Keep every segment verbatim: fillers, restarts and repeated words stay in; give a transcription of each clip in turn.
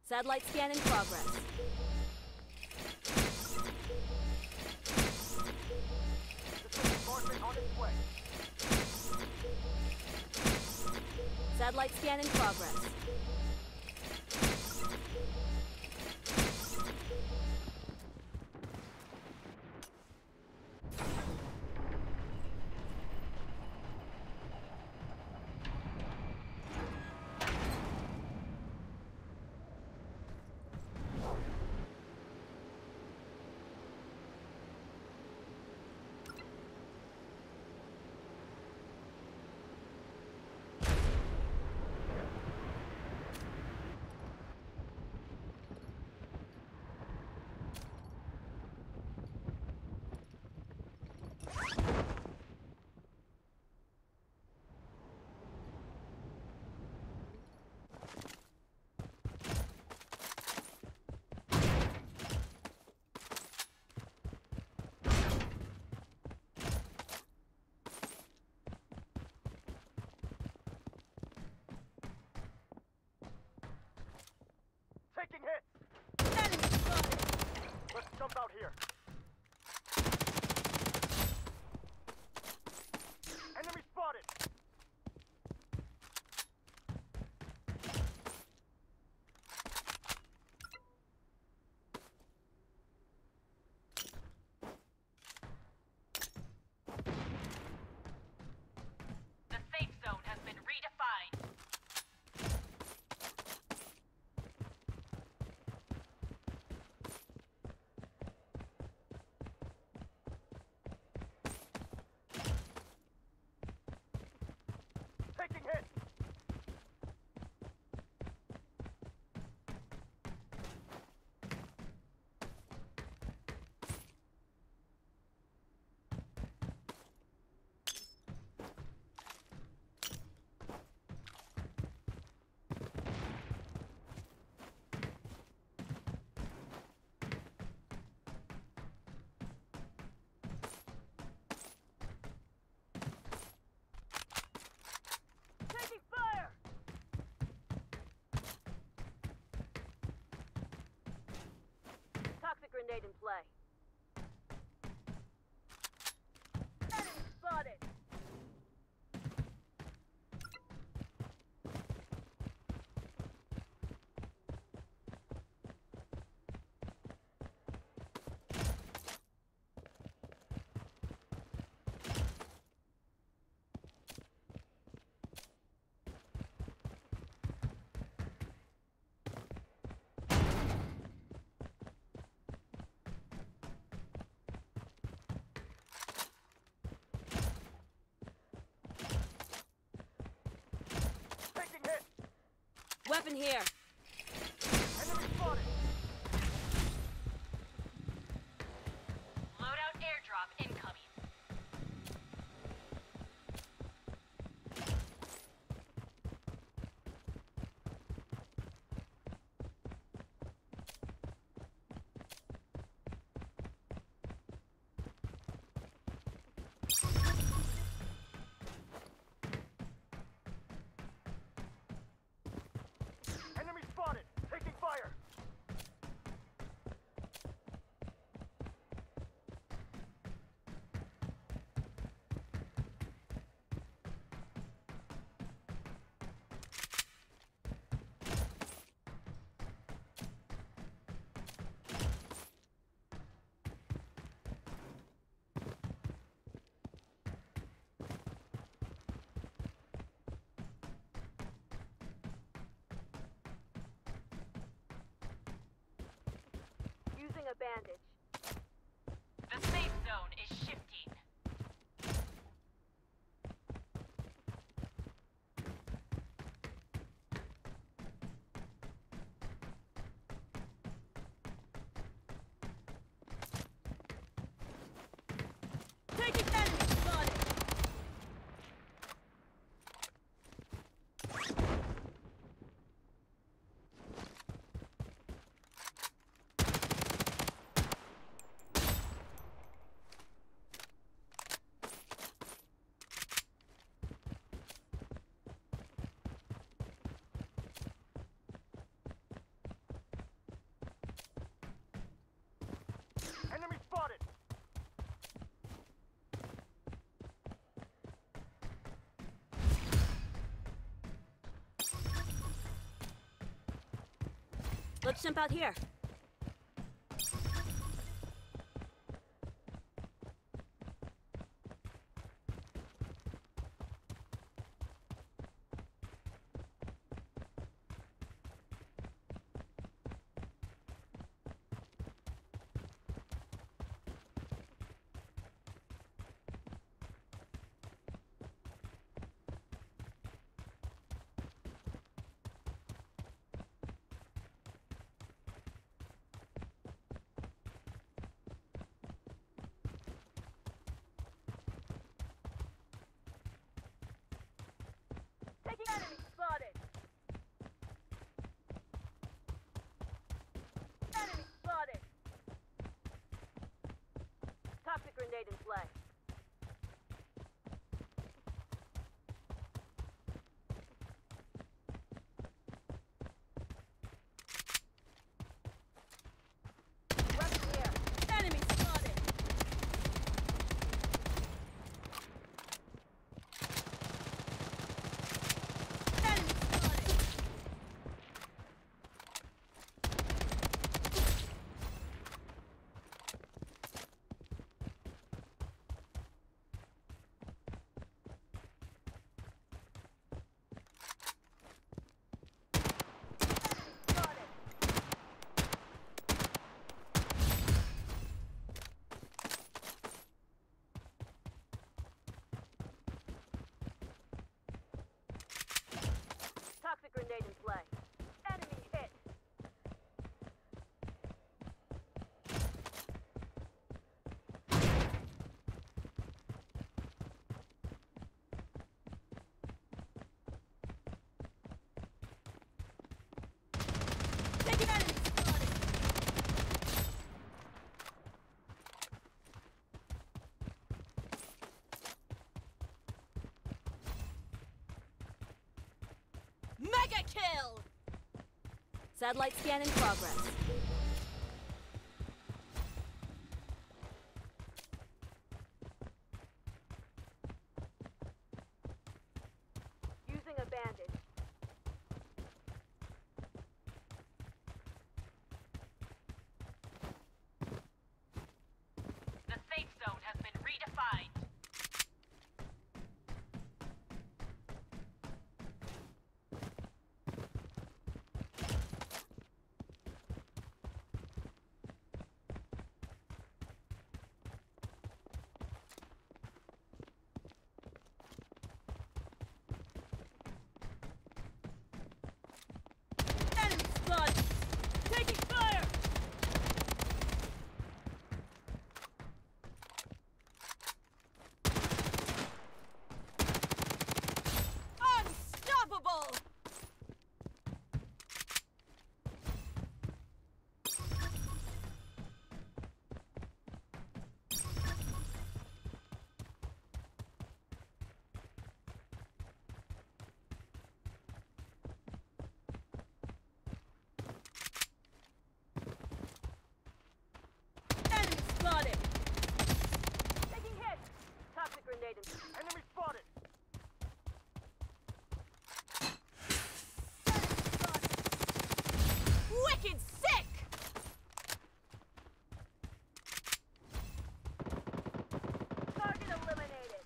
Satellite scan in progress. Reinforcement on its way. Satellite scan in progress. Taking hit! Enemy spotted! Let's jump out here. Enemy spotted! The safe zone has been redefined. Taking hit! Taking fire! Toxic grenade in play. Enemy spotted! Taking hit! Weapon here! Enemy spotted! Loadout airdrop incoming. Enemy spotted! Taking fire! Using a bandage. The safe zone is shifting. Taking enemy spotted! Let's jump out here. Taking enemy spotted. Enemy spotted. Toxic grenade in play. Weapon here. Enemy spotted. Enemy spotted. Spotted. Toxic grenade in play. Enemy hit. Taking enemy spotted. Mega kill! Satellite scan in progress. Using a bandage. The safe zone has been redefined. Enemy spotted. Taking fire! Unstoppable! Enemy spotted! Taking hit! Toxic grenade in Enemy spotted. Wicked sick! Target eliminated.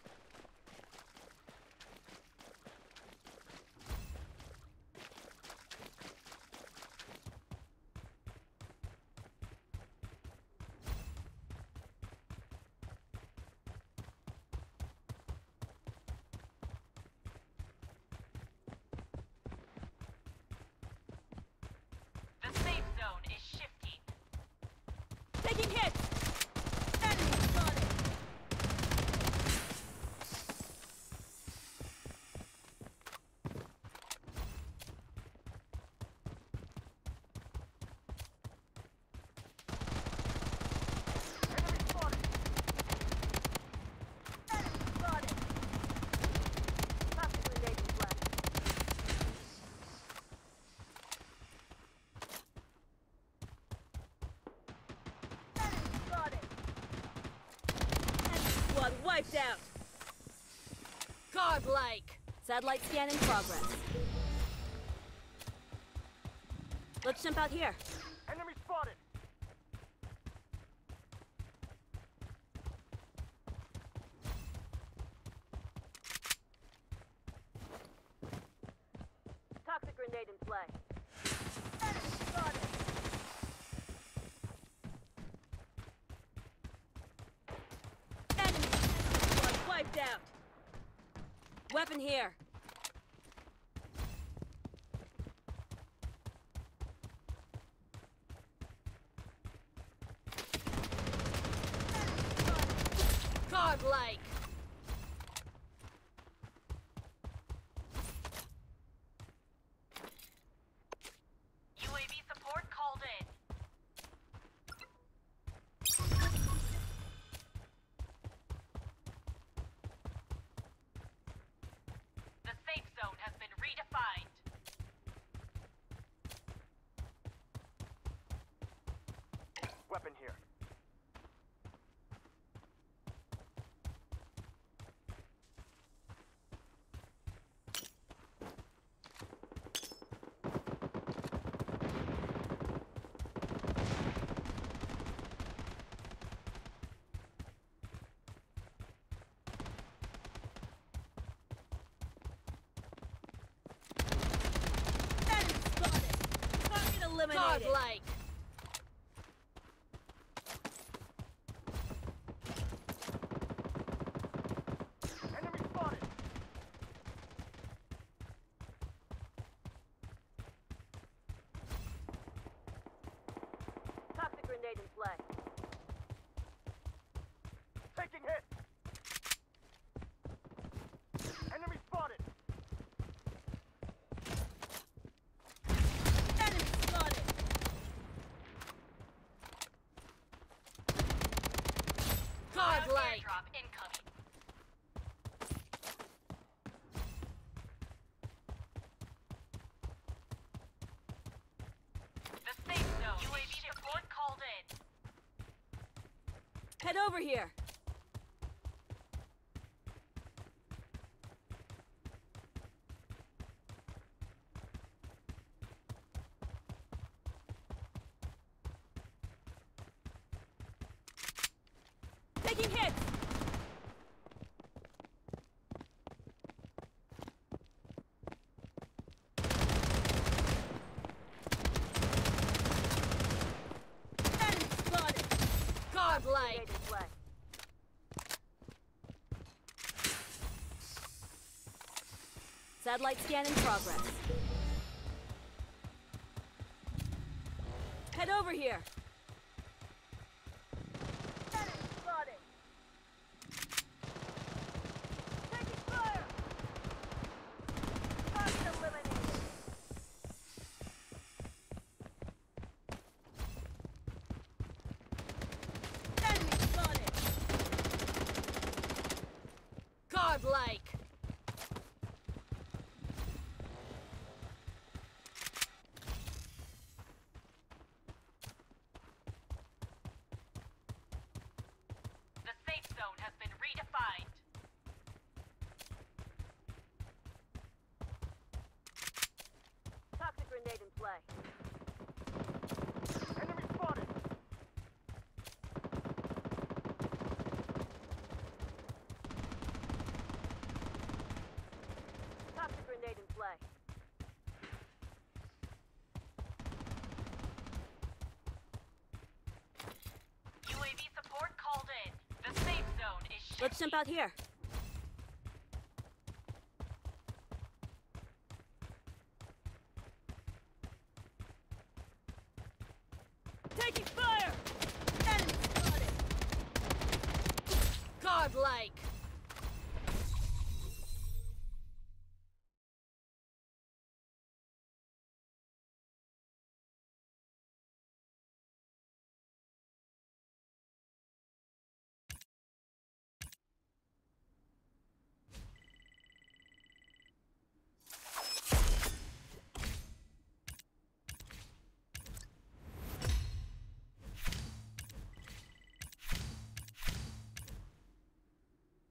The safe zone is shifting. Taking hits! Enemy spotted! Enemy spotted. Enemy spotted! Toxic grenade in play. Enemy spotted! Enemy squad wiped out! Godlike! Satellite scan in progress. Let's jump out here. Enemy spotted. Toxic grenade in play. Enemy spotted. Enemy squad wiped out. Weapon here. Godlike. U A V support called in. The safe zone has been redefined. Weapon here. Enemy spotted. Target eliminated. Godlike. Enemy spotted. Toxic grenade in play. Taking hit. Enemy spotted. Enemy spotted. Godlike. Airdrop incoming. The safe zone. U A V support called in. Head over here. Taking hits. Enemy spotted. Godlike. Satellite scan in progress. Head over here. Enemy spotted. Taking fire. Target eliminated. Enemy spotted. Godlike. The safe zone has been redefined. Toxic grenade in play. Enemy spotted. Toxic grenade in play. U A V support called in. The safe zone is shifting. Let's jump out here. Taking fire! Enemy spotted! Godlike!